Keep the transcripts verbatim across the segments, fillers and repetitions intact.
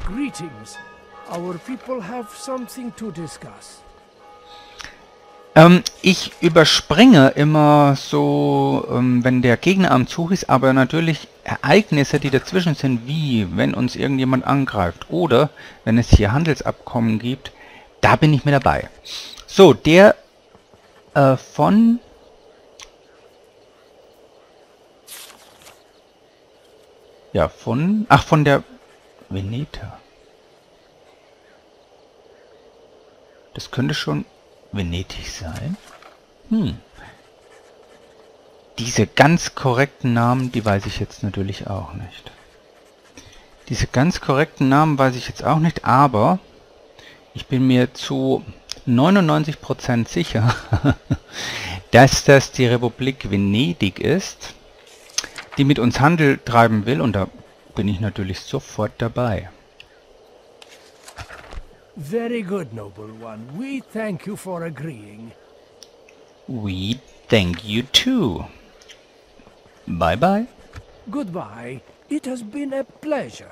Greetings. Our people have something to discuss. Ähm, ich überspringe immer so, ähm, wenn der Gegner am Zug ist, aber natürlich Ereignisse, die dazwischen sind, wie wenn uns irgendjemand angreift oder wenn es hier Handelsabkommen gibt, da bin ich mit dabei. So, der äh, von... Ja, von... Ach, von der Veneta. Das könnte schon Venedig sein. Hm. Diese ganz korrekten Namen, die weiß ich jetzt natürlich auch nicht. Diese ganz korrekten Namen weiß ich jetzt auch nicht, aber ich bin mir zu neunundneunzig Prozent sicher, dass das die Republik Venedig ist, die mit uns Handel treiben will, und da bin ich natürlich sofort dabei. Very good, noble one. We thank you for agreeing. We thank you too. Bye bye. Goodbye. It has been a pleasure.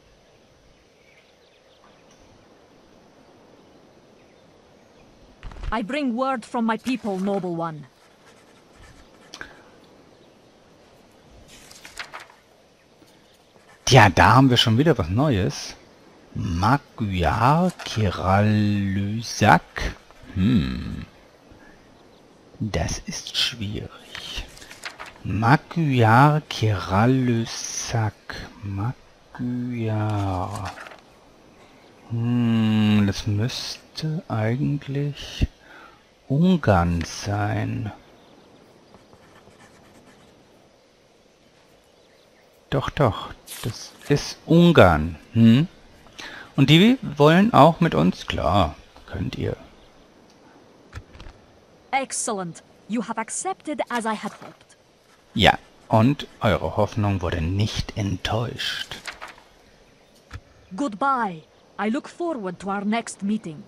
I bring word from my people, noble one. Tja, da haben wir schon wieder was Neues. Magyar Királyság. Hm. Das ist schwierig. Magyar Királyság. Magyar. Hm, das müsste eigentlich Ungarn sein. Doch, doch. Das ist Ungarn. Hm? Und die wollen auch mit uns? Klar, könnt ihr. Excellent. You have accepted as I had hoped. Ja, und eure Hoffnung wurde nicht enttäuscht. Goodbye. I look forward to our next meeting.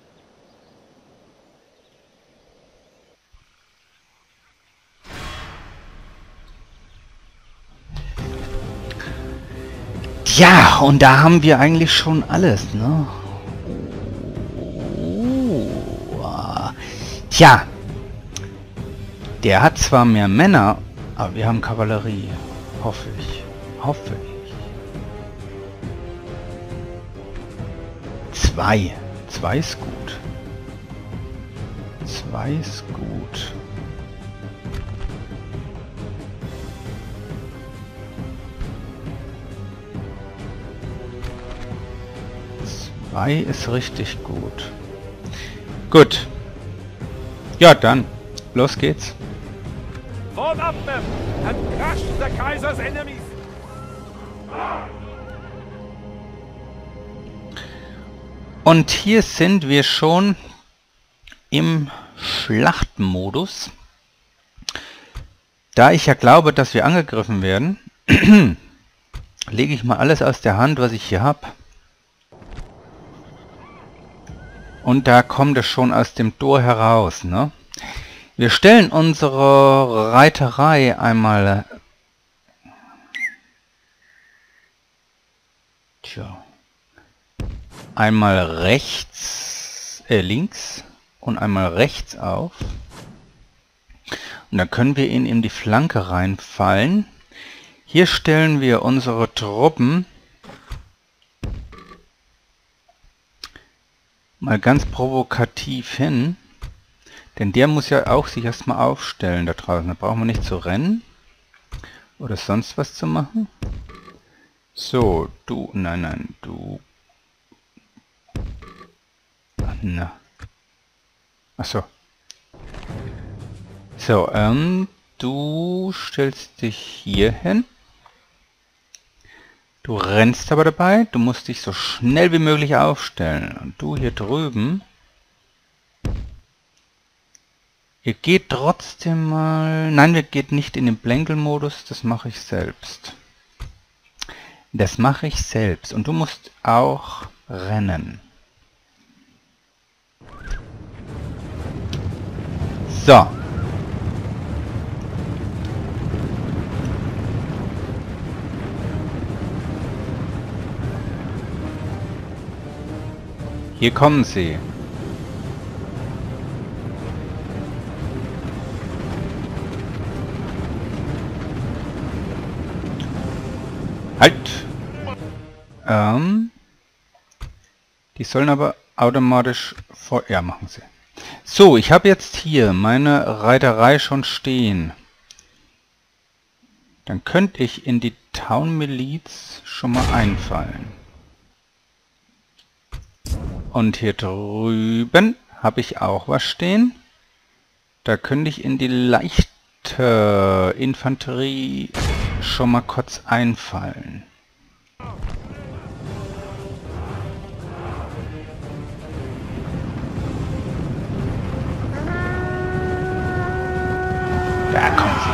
Ja, und da haben wir eigentlich schon alles, ne? Oh. Tja, der hat zwar mehr Männer, aber wir haben Kavallerie. Hoffe ich. Hoffe ich. Zwei. Zwei ist gut. Zwei ist gut. Zwei ist richtig gut. Gut. Ja, dann. Los geht's. Form up them and crush the Kaiser's enemies. Und hier sind wir schon im Schlachtmodus. Da ich ja glaube, dass wir angegriffen werden, lege ich mal alles aus der Hand, was ich hier habe. Und da kommt es schon aus dem Tor heraus, ne? Wir stellen unsere Reiterei einmal... Tja. Einmal rechts, äh, links und einmal rechts auf. Und dann können wir ihn in die Flanke reinfallen. Hier stellen wir unsere Truppen mal ganz provokativ hin. Denn der muss ja auch sich erstmal aufstellen da draußen. Da brauchen wir nicht zu rennen. Oder sonst was zu machen. So, du, nein, nein, du. Na. Achso. So, ähm, du stellst dich hier hin. Du rennst aber dabei. Du musst dich so schnell wie möglich aufstellen. Und du hier drüben. Ihr geht trotzdem mal... Nein, wir geht nicht in den Blänkel-Modus. Das mache ich selbst. Das mache ich selbst. Und du musst auch rennen. So. Hier kommen sie. Halt! Ähm... Die sollen aber automatisch vor... Ja, machen sie. So, ich habe jetzt hier meine Reiterei schon stehen. Dann könnte ich in die Town Miliz schon mal einfallen. Und hier drüben habe ich auch was stehen. Da könnte ich in die leichte Infanterie schon mal kurz einfallen. Da kommen sie.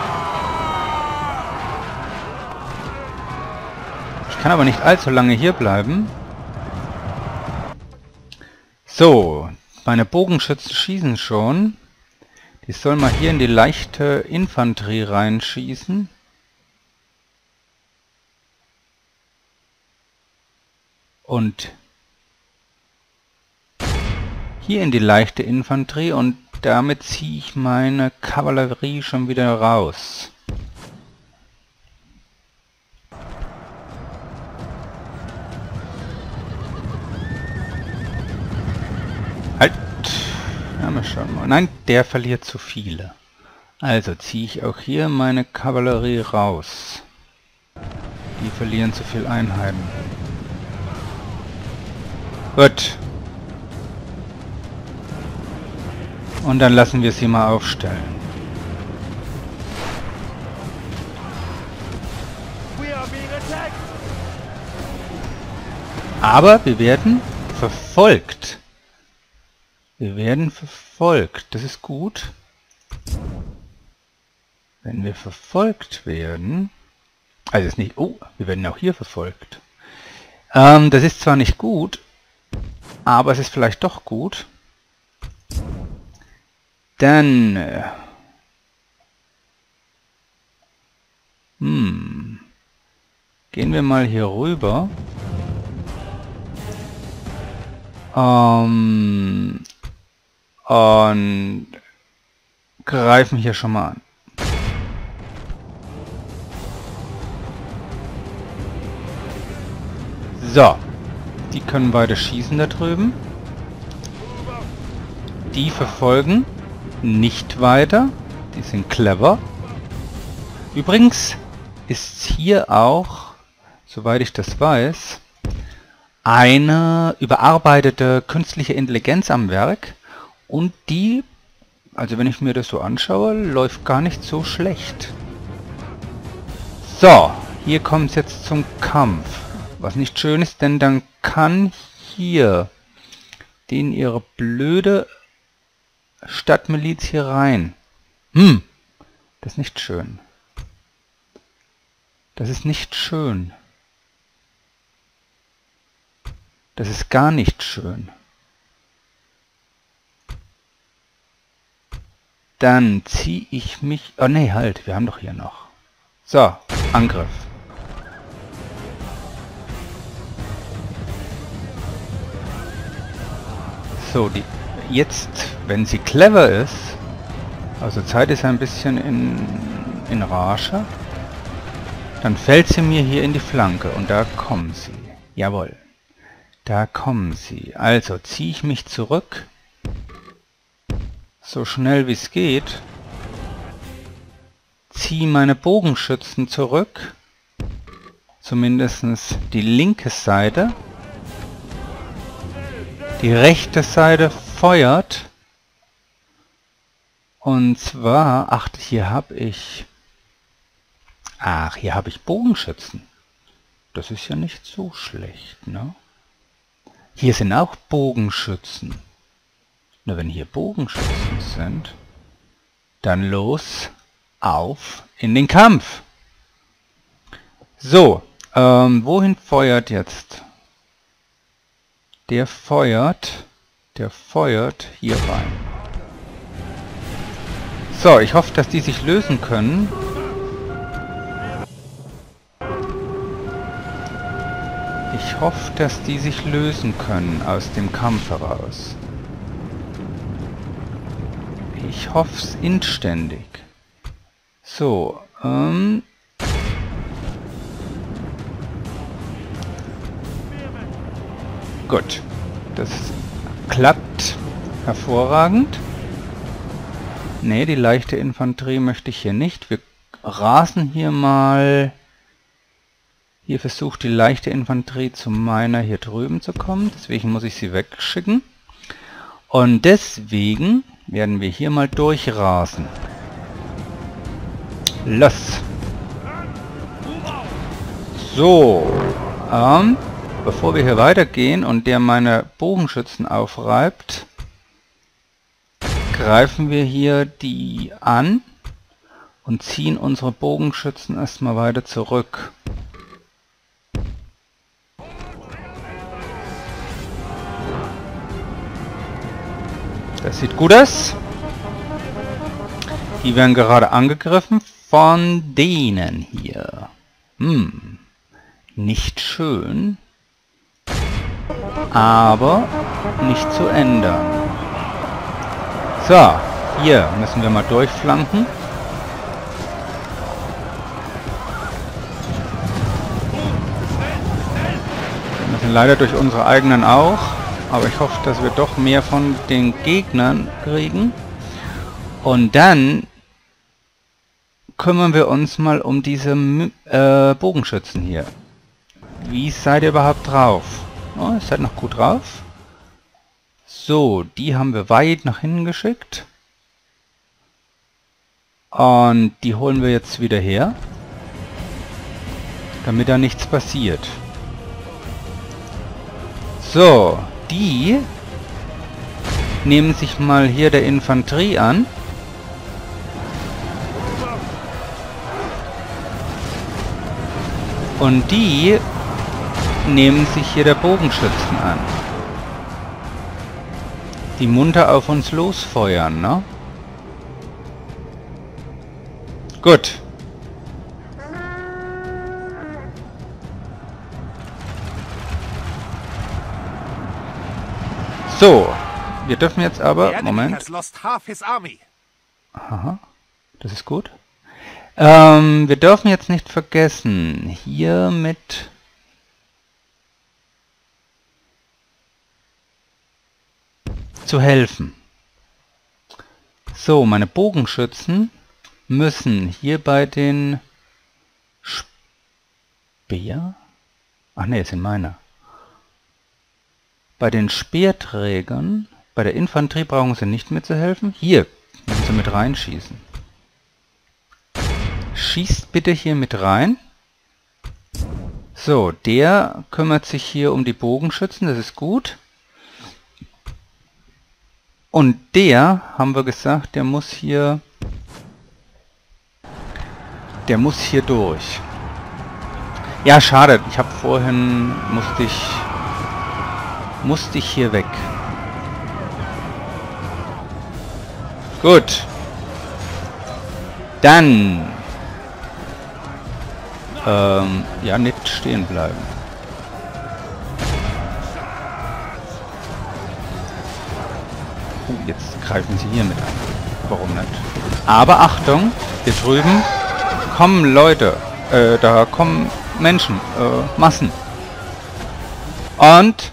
Ich kann aber nicht allzu lange hier bleiben. So, meine Bogenschützen schießen schon. Die sollen mal hier in die leichte Infanterie reinschießen. Und hier in die leichte Infanterie und damit ziehe ich meine Kavallerie schon wieder raus. Halt! Ja, mal schauen mal. Nein, der verliert zu viele. Also ziehe ich auch hier meine Kavallerie raus. Die verlieren zu viel Einheiten. Gut. Und dann lassen wir sie mal aufstellen. Aber wir werden verfolgt. Wir werden verfolgt. Das ist gut. Wenn wir verfolgt werden... Also ist nicht... Oh, wir werden auch hier verfolgt. Ähm, das ist zwar nicht gut, aber es ist vielleicht doch gut. Dann... Äh, hm, gehen wir mal hier rüber. Ähm, und greifen hier schon mal an. So, die können beide schießen da drüben. Die verfolgen nicht weiter. Die sind clever. Übrigens ist hier auch, soweit ich das weiß, eine überarbeitete künstliche Intelligenz am Werk. Und die, also wenn ich mir das so anschaue, läuft gar nicht so schlecht. So, hier kommt es jetzt zum Kampf. Was nicht schön ist, denn dann kann hier denen ihre blöde Stadtmiliz hier rein. Hm, das ist nicht schön. Das ist nicht schön. Das ist gar nicht schön. Dann ziehe ich mich... Oh nee, halt, wir haben doch hier noch. So, Angriff. So, die jetzt, wenn sie clever ist, also Zeit ist ein bisschen in, in Rage, dann fällt sie mir hier in die Flanke und da kommen sie. Jawohl, da kommen sie. Also ziehe ich mich zurück, so schnell wie es geht, ziehe meine Bogenschützen zurück, zumindest die linke Seite. Die rechte Seite feuert. Und zwar, ach, hier habe ich... Ach, hier habe ich Bogenschützen. Das ist ja nicht so schlecht, ne? Hier sind auch Bogenschützen. Na, wenn hier Bogenschützen sind, dann los, auf in den Kampf. So, ähm, wohin feuert jetzt? Der feuert, der feuert hier rein. So, ich hoffe, dass die sich lösen können. Ich hoffe, dass die sich lösen können aus dem Kampf heraus. Ich hoffe es inständig. So, ähm... gut. Das klappt hervorragend. Ne, die leichte Infanterie möchte ich hier nicht. Wir rasen hier mal... Hier versucht die leichte Infanterie zu meiner hier drüben zu kommen. Deswegen muss ich sie wegschicken. Und deswegen werden wir hier mal durchrasen. Los! So. Ähm, bevor wir hier weitergehen und der meine Bogenschützen aufreibt, greifen wir hier die an und ziehen unsere Bogenschützen erstmal weiter zurück. Das sieht gut aus. Die werden gerade angegriffen von denen hier. Hm. Nicht schön. Aber nicht zu ändern. So. Hier müssen wir mal durchflanken. Wir müssen leider durch unsere eigenen auch. Aber ich hoffe, dass wir doch mehr von den Gegnern kriegen. Und dann kümmern wir uns mal um diese äh, Bogenschützen hier. Wie seid ihr überhaupt drauf? Oh, ihr seid noch gut drauf. So, die haben wir weit nach hinten geschickt. Und die holen wir jetzt wieder her. Damit da nichts passiert. So. Die nehmen sich mal hier der Infanterie an. Und die nehmen sich hier der Bogenschützen an. Die munter auf uns losfeuern, ne? Gut. So, wir dürfen jetzt aber... Moment. Aha, das ist gut. Ähm, wir dürfen jetzt nicht vergessen, hier mit... zu helfen. So, meine Bogenschützen müssen hier bei den... Speer? Ach ne, es sind meine. Bei den Speerträgern, bei der Infanterie brauchen sie nicht mehr zu helfen. Hier müssen sie mit reinschießen. Schießt bitte hier mit rein. So, der kümmert sich hier um die Bogenschützen, das ist gut. Und der, haben wir gesagt, der muss hier... Der muss hier durch. Ja, schade, ich habe vorhin, musste ich... musste ich hier weg. Gut. Dann. Ähm, ja, nicht stehen bleiben. Uh, jetzt greifen sie hier mit an. Warum nicht? Aber Achtung, hier drüben kommen Leute. Äh, da kommen Menschen. Äh, Massen. Und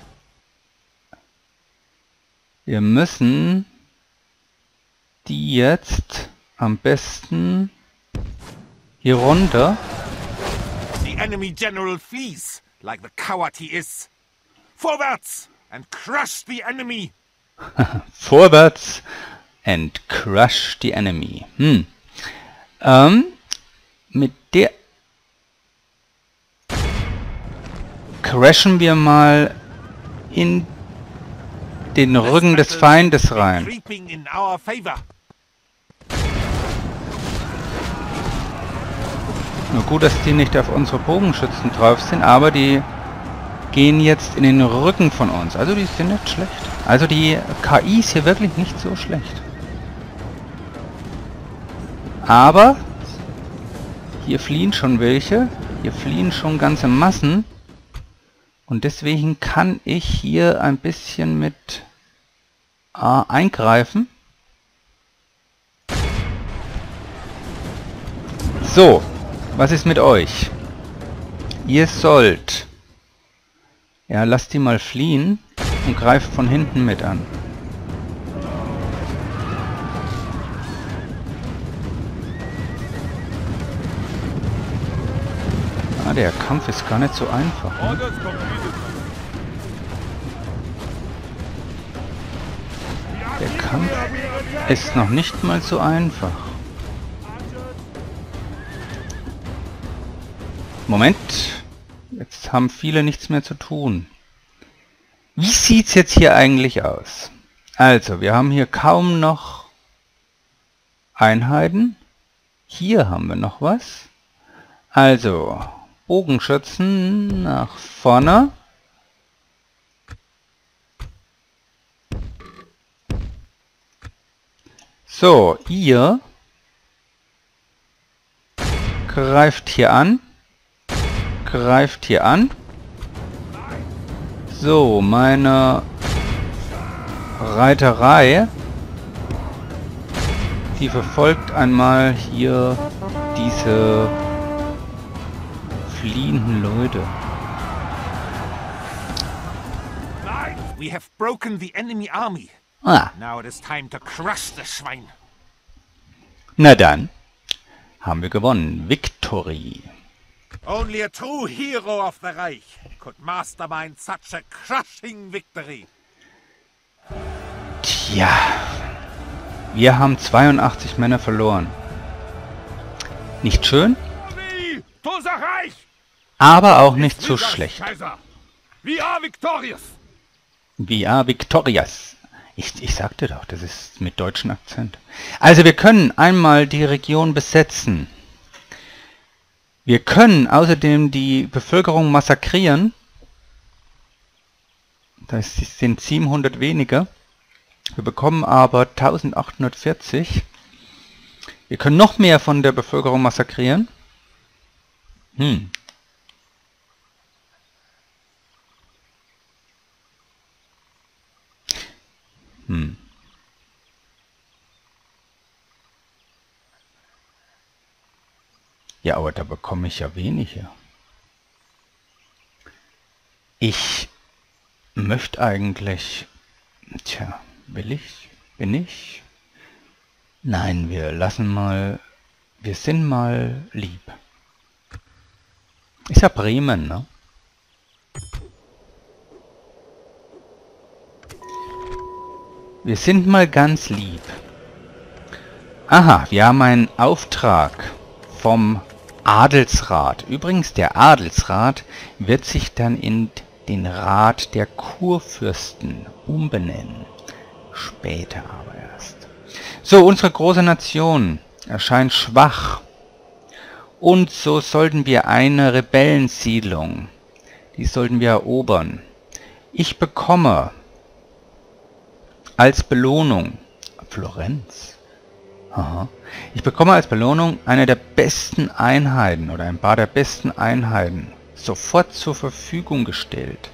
wir müssen die jetzt am besten hier runter. The enemy general flees, like the coward he is. Vorwärts and crush the enemy. Vorwärts and crush the enemy. Hm. Ähm, mit der crashen wir mal in den Rücken des Feindes rein. Nur gut, dass die nicht auf unsere Bogenschützen drauf sind, aber die gehen jetzt in den Rücken von uns. Also die sind nicht schlecht. Also die K I ist hier wirklich nicht so schlecht. Aber hier fliehen schon welche. Hier fliehen schon ganze Massen. Und deswegen kann ich hier ein bisschen mit äh, eingreifen. So, was ist mit euch? Ihr sollt... Ja, lasst die mal fliehen und greift von hinten mit an. Ah, der Kampf ist gar nicht so einfach. Ne? Der Kampf ist noch nicht mal so einfach. Moment. Jetzt haben viele nichts mehr zu tun. Wie sieht's jetzt hier eigentlich aus? Also, wir haben hier kaum noch Einheiten. Hier haben wir noch was. Also, Bogenschützen nach vorne. So, ihr greift hier an. Greift hier an. So, meine Reiterei, die verfolgt einmal hier diese fliehenden Leute. We have broken the enemy army. Ah, Now it is time to crush the Schwein. na dann haben wir gewonnen. Victory. Only a true hero of the Reich could mastermind such a crushing victory. Tja, wir haben zweiundachtzig Männer verloren. Nicht schön, aber auch nicht so schlecht. We are victorious. We are victorious. Ich, ich sagte doch, das ist mit deutschem Akzent. Also wir können einmal die Region besetzen. Wir können außerdem die Bevölkerung massakrieren. Das sind siebenhundert weniger. Wir bekommen aber eintausendachthundertvierzig. Wir können noch mehr von der Bevölkerung massakrieren. Hm. Hm. Ja, aber da bekomme ich ja weniger. Ich möchte eigentlich... Tja, will ich? Bin ich? Nein, wir lassen mal... Wir sind mal lieb. Ist ja Bremen, ne? Wir sind mal ganz lieb. Aha, wir haben einen Auftrag vom Adelsrat. Übrigens, der Adelsrat wird sich dann in den Rat der Kurfürsten umbenennen. Später aber erst. So, unsere große Nation erscheint schwach. Und so sollten wir eine Rebellensiedlung, die sollten wir erobern. Ich bekomme als Belohnung Florenz. Aha. Ich bekomme als Belohnung eine der besten Einheiten oder ein paar der besten Einheiten sofort zur Verfügung gestellt.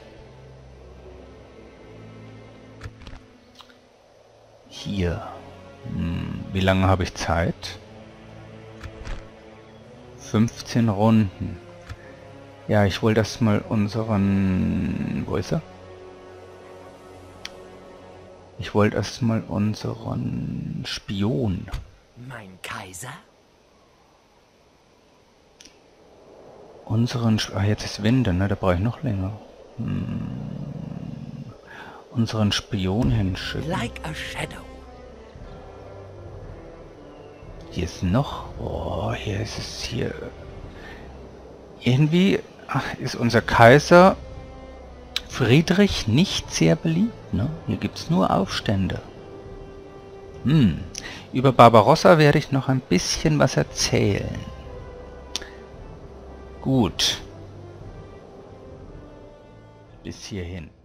Hier. Hm, wie lange habe ich Zeit? fünfzehn Runden. Ja, ich wollte das mal unseren... Wo ist er? Ich wollte erstmal unseren Spion. Mein Kaiser? Unseren... Sp ah, jetzt ist Winter, ne? Da brauche ich noch länger. Hm. Unseren Spion hinschicken. Like a shadow. Hier ist noch... Oh, hier ist es hier... Irgendwie ach, ist unser Kaiser Friedrich nicht sehr beliebt, ne? Hier gibt es nur Aufstände. Hm. Über Barbarossa werde ich noch ein bisschen was erzählen. Gut. Bis hierhin.